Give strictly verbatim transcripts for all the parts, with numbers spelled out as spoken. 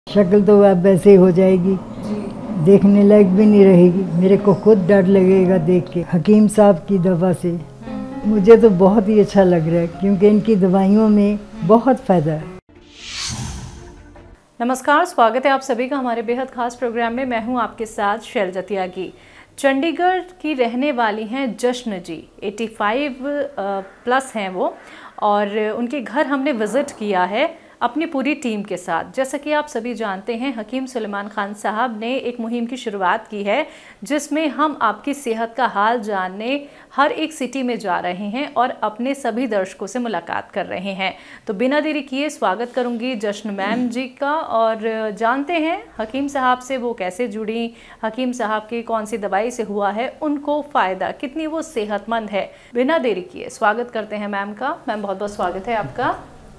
शक्ल तो अब वैसे ही हो जाएगी, देखने लायक भी नहीं रहेगी। मेरे को खुद डर लगेगा देख के। हकीम साहब की दवा से मुझे तो बहुत ही अच्छा लग रहा है, क्योंकि इनकी दवाइयों में बहुत फ़ायदा है। नमस्कार, स्वागत है आप सभी का हमारे बेहद खास प्रोग्राम में। मैं हूं आपके साथ शैलजा त्यागी। चंडीगढ़ की रहने वाली हैं जश्न जी। पचासी प्लस हैं वो, और उनके घर हमने विज़िट किया है अपनी पूरी टीम के साथ। जैसा कि आप सभी जानते हैं, हकीम सुलेमान खान साहब ने एक मुहिम की शुरुआत की है, जिसमें हम आपकी सेहत का हाल जानने हर एक सिटी में जा रहे हैं और अपने सभी दर्शकों से मुलाकात कर रहे हैं। तो बिना देरी किए स्वागत करूंगी जश्न मैम जी का, और जानते हैं हकीम साहब से वो कैसे जुड़ी, हकीम साहब की कौन सी दवाई से हुआ है उनको फ़ायदा, कितनी वो सेहतमंद है। बिना देरी किए स्वागत करते हैं मैम का। मैम बहुत बहुत स्वागत है आपका।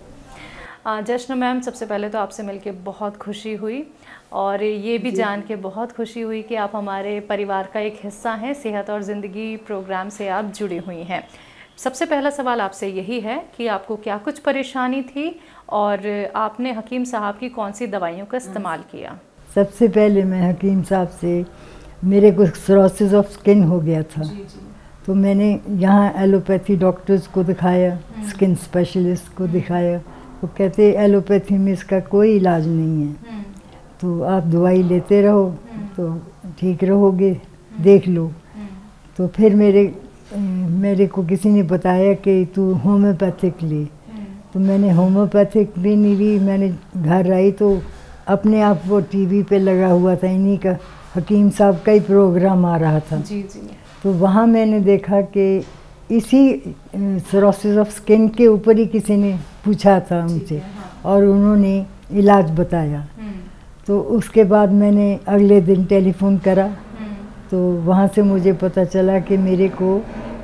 जश्न मैम, सबसे पहले तो आपसे मिलके बहुत खुशी हुई, और ये भी जान के बहुत खुशी हुई कि आप हमारे परिवार का एक हिस्सा हैं। सेहत और ज़िंदगी प्रोग्राम से आप जुड़ी हुई हैं। सबसे पहला सवाल आपसे यही है कि आपको क्या कुछ परेशानी थी और आपने हकीम साहब की कौन सी दवाइयों का इस्तेमाल किया? सबसे पहले मैं हकीम साहब से, मेरे को सिरोसिस ऑफ स्किन हो गया था। जी जी। तो मैंने यहाँ एलोपैथी डॉक्टर्स को दिखाया, स्किन स्पेशलिस्ट को दिखाया। वो कहते एलोपैथी में इसका कोई इलाज नहीं है, तो आप दवाई लेते रहो तो ठीक रहोगे, देख लो। तो फिर मेरे मेरे को किसी ने बताया कि तू होम्योपैथिक ले, तो मैंने होम्योपैथिक भी नहीं ली। मैंने घर आई तो अपने आप वो टीवी पे लगा हुआ था, इन्हीं का हकीम साहब का ही प्रोग्राम आ रहा था। जी जी। तो वहाँ मैंने देखा कि इसी सिरोसिस ऑफ स्किन के ऊपर ही किसी ने पूछा था उनसे, हाँ। और उन्होंने इलाज बताया। तो उसके बाद मैंने अगले दिन टेलीफोन करा, तो वहाँ से मुझे पता चला कि मेरे को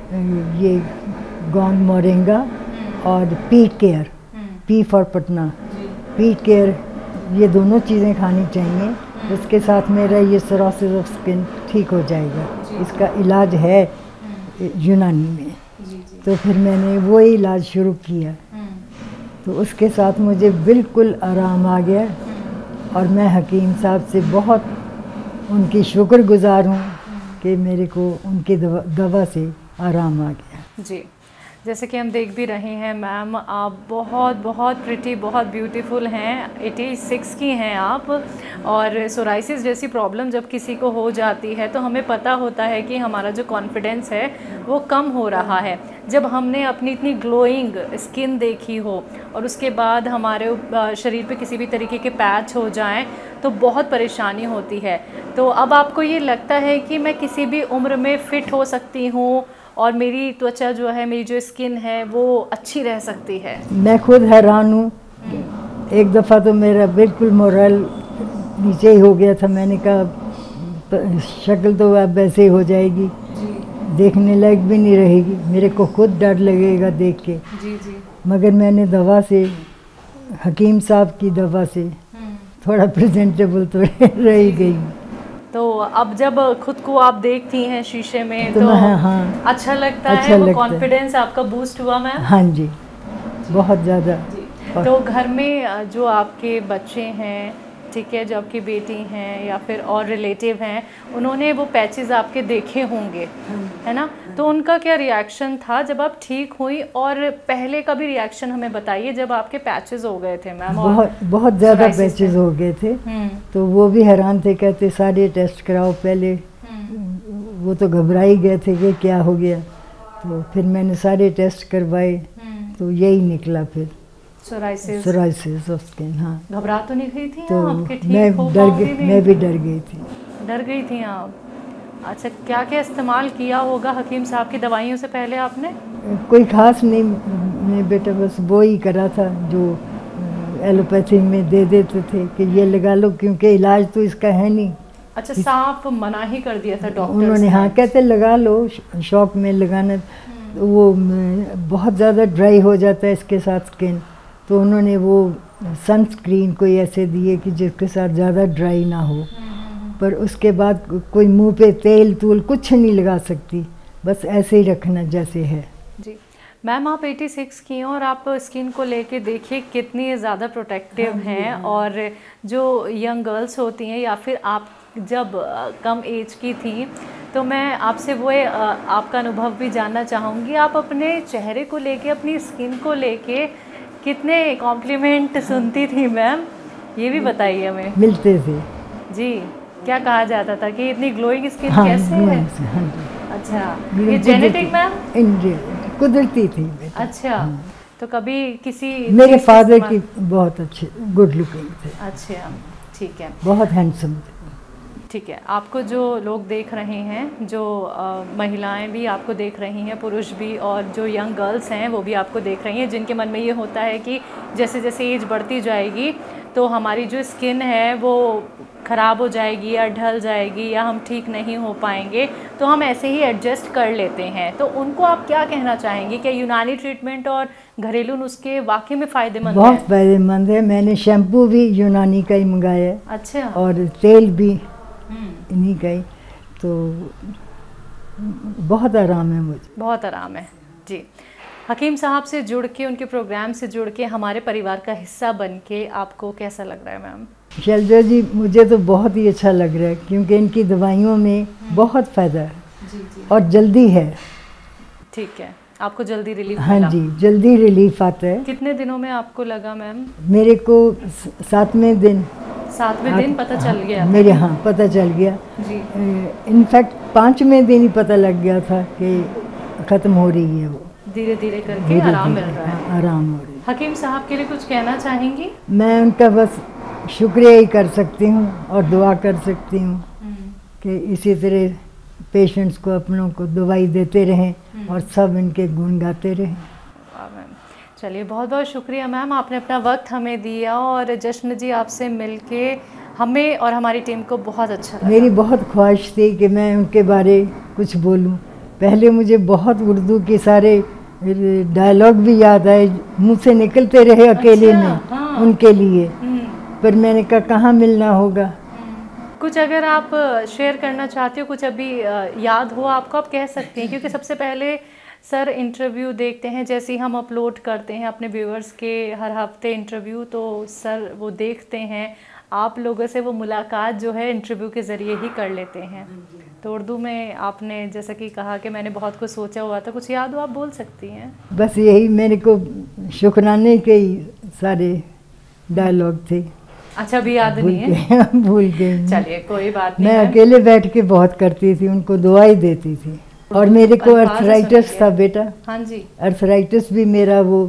ये गोंद मोरिंगा और P care, P for Patna, P care, ये दोनों चीज़ें खानी चाहिए। उसके साथ मेरा ये सिरोसिस ऑफ स्किन ठीक हो जाएगा। इसका इलाज है यूनानी में। तो फिर मैंने वो इलाज शुरू किया, तो उसके साथ मुझे बिल्कुल आराम आ गया, और मैं हकीम साहब से बहुत उनकी शुक्रगुजार हूँ कि मेरे को उनकी दवा, दवा से आराम आ गया। जी, जैसे कि हम देख भी रहे हैं मैम, आप बहुत बहुत प्रिटी, बहुत ब्यूटीफुल हैं। छियासी की हैं आप, और सोराइसिस जैसी प्रॉब्लम जब किसी को हो जाती है तो हमें पता होता है कि हमारा जो कॉन्फिडेंस है वो कम हो रहा है। जब हमने अपनी इतनी ग्लोइंग स्किन देखी हो और उसके बाद हमारे शरीर पे किसी भी तरीके के पैच हो जाएं तो बहुत परेशानी होती है। तो अब आपको ये लगता है कि मैं किसी भी उम्र में फ़िट हो सकती हूँ और मेरी त्वचा जो है, मेरी जो स्किन है वो अच्छी रह सकती है? मैं खुद हैरान हूँ। एक दफ़ा तो मेरा बिल्कुल मोरल नीचे ही हो गया था। मैंने कहा शक्ल तो अब वैसे ही हो जाएगी, देखने लायक भी नहीं रहेगी। मेरे को खुद डर लगेगा देख के। जी जी। मगर मैंने दवा से, हकीम साहब की दवा से थोड़ा प्रेजेंटेबल तो रह ही गई। तो अब जब खुद को आप देखती हैं शीशे में तो, तो हाँ, हाँ, अच्छा लगता अच्छा है, वो कॉन्फिडेंस आपका बूस्ट हुआ मैम? हाँ जी, बहुत ज़्यादा। तो घर में जो आपके बच्चे हैं, ठीक है, जो आपकी बेटी हैं या फिर और रिलेटिव हैं, उन्होंने वो पैचेस आपके देखे होंगे, है ना? तो उनका क्या रिएक्शन था जब आप ठीक हुई, और पहले का भी रिएक्शन हमें बताइए जब आपके पैचेस हो गए थे मैम? बहुत बहुत ज़्यादा पैचेस हो गए थे, तो वो भी हैरान थे, कहते सारे टेस्ट कराओ पहले। वो तो घबरा ही गए थे कि क्या हो गया। तो फिर मैंने सारे टेस्ट करवाए, तो यही निकला फिर सोराइसिस सोराइसिस ऑफ स्किन। हाँ। घबरा तो नहीं गई थी तो आपके? ठीक मैं हो डर गई, मैं भी डर गई थी। डर गई थी आप? अच्छा, क्या क्या इस्तेमाल किया होगा हकीम साहब की दवाइयों से पहले आपने? कोई खास नहीं, मैं बेटा बस वो ही करा था जो एलोपैथी में दे देते थे कि ये लगा लो, क्योंकि इलाज तो इसका है नहीं। अच्छा, साफ मना ही कर दिया था डॉक्टर उन्होंने? हाँ, कहते लगा लो, शौक में लगाना, वो बहुत ज़्यादा ड्राई हो जाता है इसके साथ स्किन। तो उन्होंने वो सनस्क्रीन कोई ऐसे दिए कि जिसके साथ ज़्यादा ड्राई ना हो, पर उसके बाद कोई मुंह पे तेल तूल कुछ नहीं लगा सकती, बस ऐसे ही रखना जैसे है। जी मैम आप छियासी की हैं और आप स्किन को लेके देखिए कितनी ज़्यादा प्रोटेक्टिव हाँ, हैं। हाँ। और जो यंग गर्ल्स होती हैं या फिर आप जब कम एज की थी, तो मैं आपसे वो आपका अनुभव भी जानना चाहूँगी। आप अपने चेहरे को लेके, अपनी स्किन को लेके कितने कॉम्प्लीमेंट सुनती थी मैम, ये भी बताइए हमें। मिलते थे जी, क्या कहा जाता था कि इतनी ग्लोइंग स्किन हाँ, कैसे है? हाँ, अच्छा, ये जेनेटिक मैम? कुदरती थी। अच्छा, हाँ। तो कभी किसी मेरे फादर की बहुत अच्छे गुड लुकिंग थे। अच्छा, ठीक है, बहुत हैंडसम थे। ठीक है। आपको जो लोग देख रहे हैं, जो आ, महिलाएं भी आपको देख रही हैं, पुरुष भी, और जो यंग गर्ल्स हैं वो भी आपको देख रही हैं, जिनके मन में ये होता है कि जैसे जैसे एज बढ़ती जाएगी तो हमारी जो स्किन है वो ख़राब हो जाएगी या ढल जाएगी या हम ठीक नहीं हो पाएंगे, तो हम ऐसे ही एडजस्ट कर लेते हैं। तो उनको आप क्या कहना चाहेंगे? क्या यूनानी ट्रीटमेंट और घरेलू नुस्खे वाकई में फ़ायदेमंद हैं? बहुत फ़ायदेमंद है। मैंने शैम्पू भी यूनानी का ही मंगाया है। अच्छा। और तेल भी इन्हीं का ही, तो बहुत आराम है मुझे। बहुत आराम है जी। हकीम साहब से जुड़ के, उनके प्रोग्राम से जुड़ के, हमारे परिवार का हिस्सा बन के आपको कैसा लग रहा है मैम? शैलजा जी, मुझे तो बहुत ही अच्छा लग रहा है, क्योंकि इनकी दवाइयों में बहुत फ़ायदा है। जी जी। और जल्दी है। ठीक है, आपको जल्दी रिलीफ हाँ मिला? जी, जल्दी रिलीफ आता है। कितने दिनों में आपको लगा मैम? मेरे को सातवें दिन सातवें दिन पता चल गया? मेरे हाँ पता चल गया जी। इनफैक्ट पाँचवें दिन ही पता लग गया था कि ख़त्म हो रही है वो। धीरे धीरे करके आराम मिल रहा है। हाँ, आराम हो रही है। हकीम साहब के लिए कुछ कहना चाहेंगी? मैं उनका बस शुक्रिया ही कर सकती हूँ और दुआ कर सकती हूँ कि इसी तरह पेशेंट्स को, अपनों को दवाई देते रहें और सब इनके गुण गाते रहें। चलिए, बहुत बहुत शुक्रिया मैम, आपने अपना वक्त हमें दिया और जश्न जी आपसे मिलके हमें और हमारी टीम को बहुत अच्छा लगा। मेरी बहुत ख्वाहिश थी कि मैं उनके बारे कुछ बोलूं। पहले मुझे बहुत उर्दू के सारे डायलॉग भी याद आए, मुंह से निकलते रहे अकेले अच्छा, में हाँ। उनके लिए, पर मैंने कहा कहाँ मिलना होगा। कुछ अगर आप शेयर करना चाहते हो, कुछ अभी याद हो आपको, आप कह सकते हैं, क्योंकि सबसे पहले सर इंटरव्यू देखते हैं, जैसे ही हम अपलोड करते हैं अपने व्यूअर्स के हर हफ्ते इंटरव्यू, तो सर वो देखते हैं, आप लोगों से वो मुलाकात जो है इंटरव्यू के ज़रिए ही कर लेते हैं। तो उर्दू में आपने जैसा कि कहा कि मैंने बहुत कुछ सोचा हुआ था, कुछ याद हो आप बोल सकती हैं? बस यही, मेरे को शुक्राने के ही सारे डायलॉग थे। अच्छा, भी याद नहीं है? भूल गई। चलिए, कोई बात नहीं। मैं अकेले बैठ के बहुत करती थी, उनको दुआई देती थी। और मेरे को अर्थराइटिस था बेटा। हाँ जी। अर्थराइटिस भी मेरा वो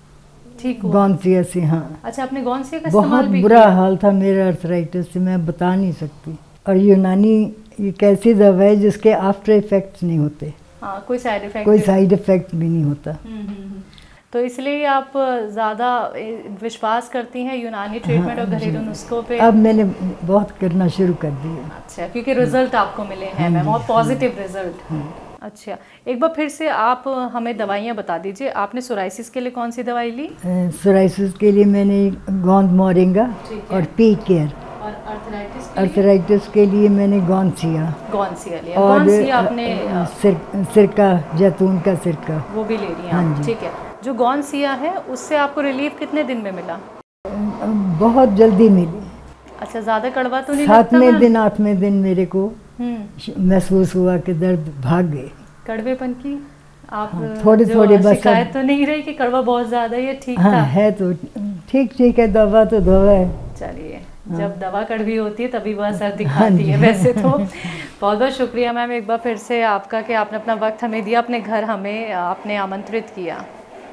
ठीक हुआ? गौनसिया से। हाँ। अच्छा, आपने गौनसिया का इस्तेमाल भी बहुत बुरा किया? हाल था मेरा अर्थराइटिस से, मैं बता नहीं सकती। और यूनानी एक ऐसी दवा है जिसके आफ्टर इफेक्ट्स नहीं होते। हाँ, कोई साइड इफेक्ट कोई साइड इफेक्ट भी नहीं होता। तो इसलिए आप ज़्यादा विश्वास करती हैं यूनानी ट्रीटमेंट और घरेलू नुस्खों पे? अब मैंने बहुत करना शुरू कर दिया। अच्छा, क्योंकि रिजल्ट आपको मिले हैं मैम, और पॉजिटिव रिजल्ट। अच्छा, एक बार फिर से आप हमें दवाइयाँ बता दीजिए। आपने सोराइसिस के लिए कौन सी दवाई ली? सोराइसिस के लिए मैंने गोंद मोरिंगा और पी केयर। और अर्थराइटिस के अर्थराइटिस के लिए मैंने गौनसिया। गौनसिया लिया। और गौनसिया आपने सिर, सिरका, जैतून का सिरका, वो भी ले लिया? ठीक है। जो गौनसिया है उससे आपको रिलीफ कितने दिन में मिला? बहुत जल्दी मिली। अच्छा, ज़्यादा कड़वा तो नहीं लगता? सातवें दिन आठवें दिन मेरे को महसूस हुआ कि दर्द भाग गए। कड़वेपन की आप हाँ, थोड़े थोड़े बस। शिकायत तो नहीं रही कि कड़वा बहुत ज़्यादा, ये ठीक हाँ, था? है तो ठीक ठीक है, दवा तो दवा है। चलिए, जब दवा कड़वी होती है तभी वह असर दिखाती है वैसे तो। बहुत बहुत शुक्रिया मैम एक बार फिर से आपका कि आपने अपना वक्त हमें दिया, अपने घर हमें आपने आमंत्रित किया।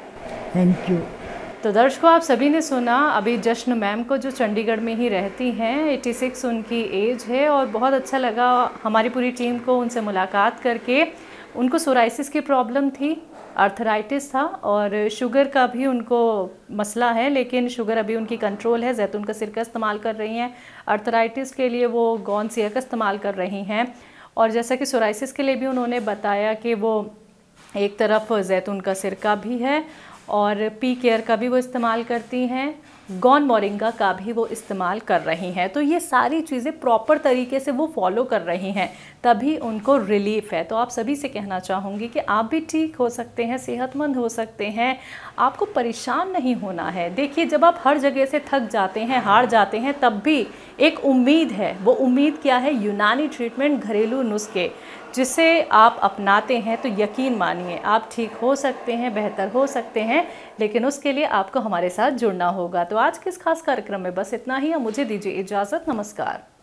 Thank you. तो दर्शकों, आप सभी ने सुना अभी जश्न मैम को, जो चंडीगढ़ में ही रहती हैं, छियासी उनकी एज है, और बहुत अच्छा लगा हमारी पूरी टीम को उनसे मुलाकात करके। उनको सोराइसिस की प्रॉब्लम थी, अर्थराइटिस था, और शुगर का भी उनको मसला है, लेकिन शुगर अभी उनकी कंट्रोल है। जैतून का सिरका इस्तेमाल कर रही हैं। अर्थराइटिस के लिए वो गौनसिया का इस्तेमाल कर रही हैं। और जैसा कि सोराइसिस के लिए भी उन्होंने बताया कि वो एक तरफ जैतून का सिरका भी है और पी केयर का भी वो इस्तेमाल करती हैं। गौन मोरिंगा का भी वो इस्तेमाल कर रही हैं। तो ये सारी चीज़ें प्रॉपर तरीके से वो फॉलो कर रही हैं, तभी उनको रिलीफ है। तो आप सभी से कहना चाहूँगी कि आप भी ठीक हो सकते हैं, सेहतमंद हो सकते हैं, आपको परेशान नहीं होना है। देखिए, जब आप हर जगह से थक जाते हैं, हार जाते हैं, तब भी एक उम्मीद है। वो उम्मीद क्या है? यूनानी ट्रीटमेंट, घरेलू नुस्खे, जिसे आप अपनाते हैं तो यकीन मानिए आप ठीक हो सकते हैं, बेहतर हो सकते हैं। लेकिन उसके लिए आपको हमारे साथ जुड़ना होगा। तो आज के इस खास कार्यक्रम में बस इतना ही। मुझे दीजिए इजाज़त। नमस्कार।